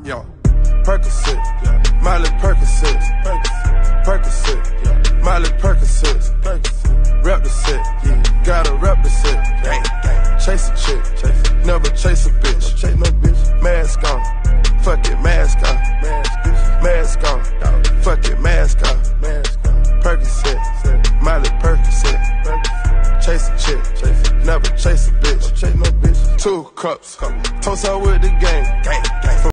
yeah. Percocet, Miley Percocet, Percocet, Miley Percocet, rep the set, gotta rep the set, chase a chick, never chase a bitch, chase no bitch, mask on, fuck it, mask on, mask on, fuck it, mask on, Percocet, Miley Percocet, chase a chick, never chase a bitch, chase no bitch, 2 cups, toast out with the gang.